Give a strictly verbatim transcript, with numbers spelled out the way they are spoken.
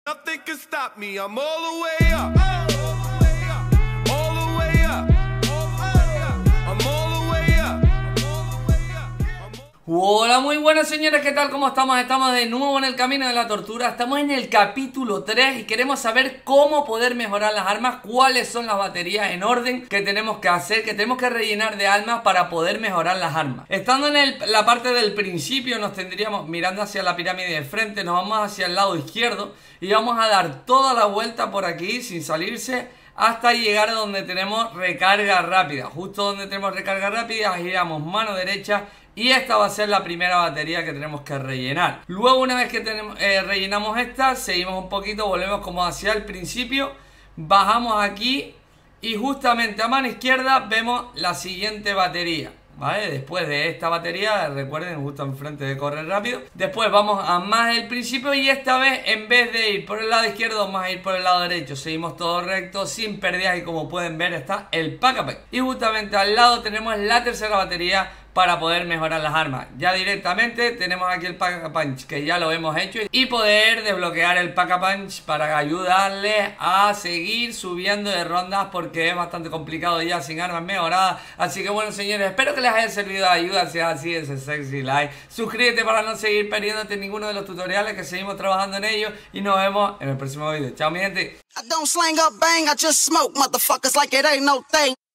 Nothing can stop me, I'm all the way up. All the way up. All the way up. I'm all the way up. Hola, muy buenas señores, ¿qué tal? ¿Cómo estamos? Estamos de nuevo en el camino de la tortura. Estamos en el capítulo tres y queremos saber cómo poder mejorar las armas, cuáles son las baterías en orden que tenemos que hacer, que tenemos que rellenar de armas para poder mejorar las armas. Estando en el, la parte del principio, nos tendríamos mirando hacia la pirámide de frente, nos vamos hacia el lado izquierdo y vamos a dar toda la vuelta por aquí sin salirse hasta llegar a donde tenemos recarga rápida. Justo donde tenemos recarga rápida giramos mano derecha y esta va a ser la primera batería que tenemos que rellenar. Luego, una vez que tenemos, eh, rellenamos esta, seguimos un poquito, volvemos como hacia el principio, bajamos aquí y justamente a mano izquierda vemos la siguiente batería, ¿vale? Después de esta batería, recuerden, justo enfrente de correr rápido. Después vamos a más el principio y esta vez, en vez de ir por el lado izquierdo, vamos a ir por el lado derecho. Seguimos todo recto, sin pérdidas, y como pueden ver está el pack-a-punch. Y justamente al lado tenemos la tercera batería para poder mejorar las armas. Ya directamente tenemos aquí el pack-a-punch, que ya lo hemos hecho, y poder desbloquear el pack-a-punch para ayudarles a seguir subiendo de rondas, porque es bastante complicado ya sin armas mejoradas. Así que bueno señores, espero que les haya servido de ayuda. Si es así, ese sexy like, suscríbete para no seguir perdiéndote ninguno de los tutoriales, que seguimos trabajando en ellos, y nos vemos en el próximo video. Chao mi gente. I don't slang up bang, I just smoke motherfuckers like it ain't no thing.